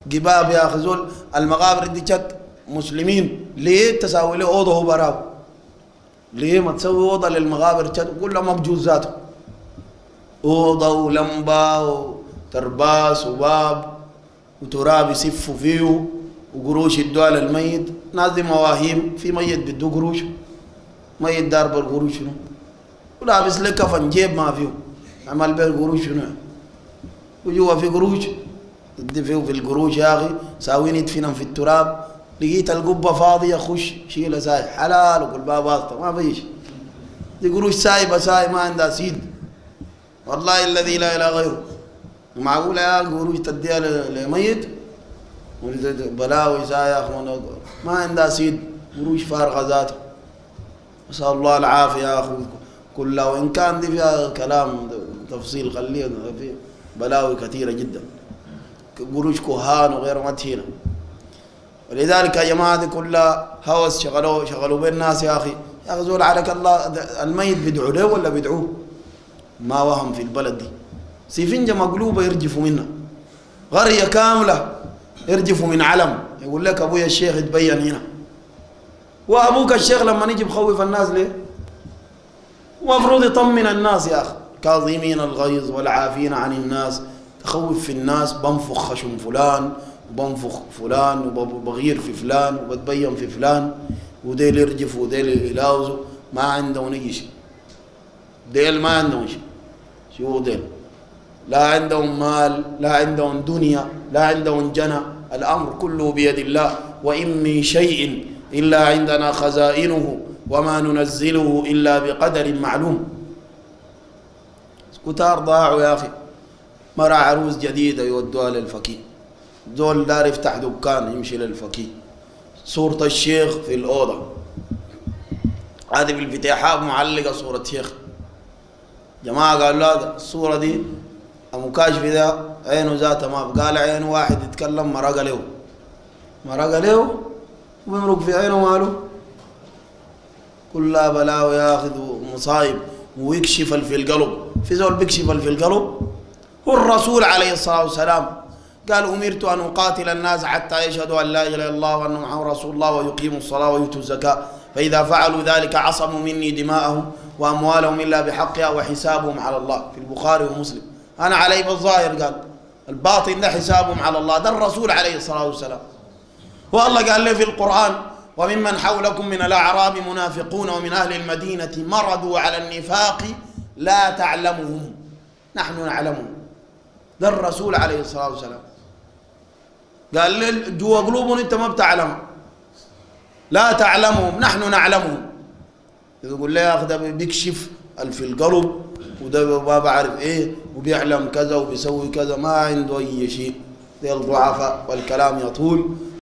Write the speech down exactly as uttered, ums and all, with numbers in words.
جباب يا أخي زول المقابر دي جت مسلمين ليه تساوي له أوضة هو براو؟ ليه ما تسوي أوضة للمقابر جت كلها مبجوز ذاته، أوضة ولمبة وترباس وباب وتراب يسفوا فيه وقروش يدوها للميت. ناس دي مواهيم، في ميت بده قروش، ميت دار بالقروش شنو؟ ولابس لك كفن جيب ما فيه، عمل بالقروش شنو؟ وجوا في قروش تدي فيه في القروش يا اخي، ساوين يدفنهم في التراب، لقيت القبه فاضيه خش شيلها ساي حلال وكل باب واسطه ما فيش. دي قروش سايبه ساي ما عندها سيد، والله الذي لا اله غيره. معقوله يا قروش تديها لميت؟ بلاوي ساي يا اخوان ما عندها سيد، قروش فارغه ذاته. نسال الله العافيه يا اخو كلها، وان كان دي فيها كلام تفصيل خلينا في بلاوي كثيره جدا، قروش كهان وغير متهينه. ولذلك يا جماعه دي كلها هوس شغلوا شغلوا بين الناس يا اخي. يا اخي زول عليك الله، الميت بيدعوا له ولا بيدعوه؟ ما وهم في البلد دي سيفنجه مقلوبه يرجفوا منها، قريه كامله يرجفوا من علم، يقول لك ابويا الشيخ يتبين هنا، وابوك الشيخ لما نيجي بخوف الناس ليه؟ المفروض يطمن الناس يا اخي، كاظمين الغيظ والعافين عن الناس. تخوف في الناس بنفخ خشم فلان وبنفخ فلان وبغير في فلان وبتبين في فلان، وديل يرجفوا وديل يلاوزوا، ما عندهم اي شيء. ديل ما عندهم شيء، شو ديل؟ لا عندهم مال، لا عندهم دنيا، لا عندهم جنى، الامر كله بيد الله. وان من شيء الا عندنا خزائنه وما ننزله الا بقدر معلوم. كتار ضاعوا يا اخي، مرة عروس جديدة يودوها للفقيه، زول دار يفتح دكان يمشي للفقيه، صورة الشيخ في الأوضة، هذه في الفتحات معلقة صورة شيخ. جماعة قالوا لا الصورة دي المكاشف ده عينه ذاته ما، قال عين واحد يتكلم مرق له، مرق له وبيمرق في عينه ماله، كلها بلاوي ياخذ مصايب. ويكشف في القلب، في زول بيكشف في القلب. والرسول عليه الصلاة والسلام قال أمرت أن أقاتل الناس حتى يشهدوا أن لا إله إلا الله وأن محمد رسول الله ويقيموا الصلاة ويؤتوا الزكاة، فإذا فعلوا ذلك عصموا مني دماءهم وأموالهم إلا بحقها وحسابهم على الله، في البخاري ومسلم. أنا علي بالظاهر قال، الباطن ده حسابهم على الله، ده الرسول عليه الصلاة والسلام. والله قال لي في القرآن وممن حولكم من الأعراب منافقون ومن أهل المدينة مرضوا على النفاق لا تعلمهم نحن نعلمهم. ده الرسول عليه الصلاة والسلام قال لي جوا قلوبهم انت ما بتعلم، لا تعلمهم نحن نعلمهم. يقول لي يا اخي ده بيكشف في القلب، وده ما بعرف ايه، وبيعلم كذا وبيسوي كذا، ما عنده اي شيء. ده الضعفاء والكلام يطول.